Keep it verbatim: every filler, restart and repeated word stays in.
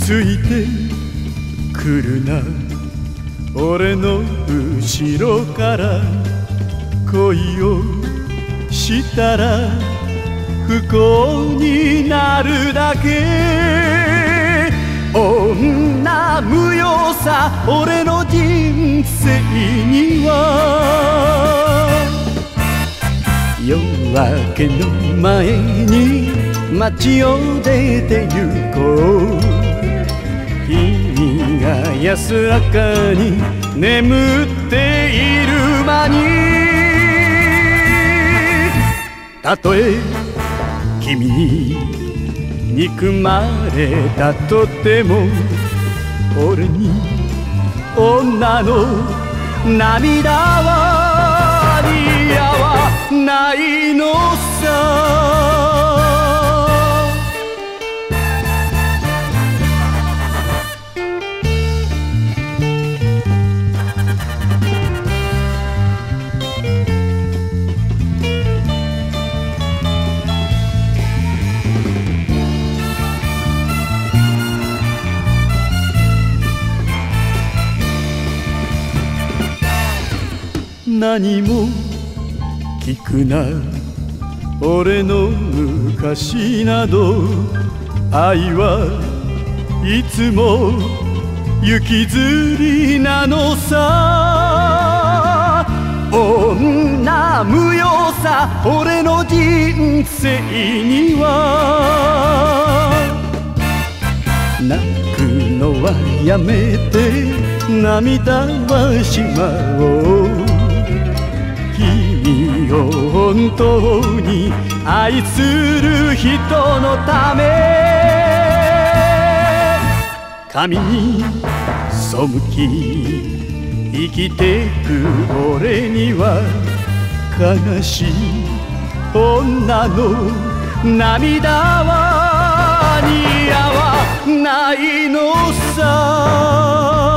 ついてくるな俺の後ろから恋をしたら不幸になるだけ女無用さ俺の人生には夜明けの前に街を出て行こう君が安らかに眠っている間にたとえ君に憎まれたとても俺に女の涙は似合わないのさ何も聞くな俺の昔など愛はいつも行きずりなのさ女無用さ俺の人生には泣くのはやめて涙はしまおう君を本当に愛する人のため神に背き生きてく俺には悲しい女の涙は似合わないのさ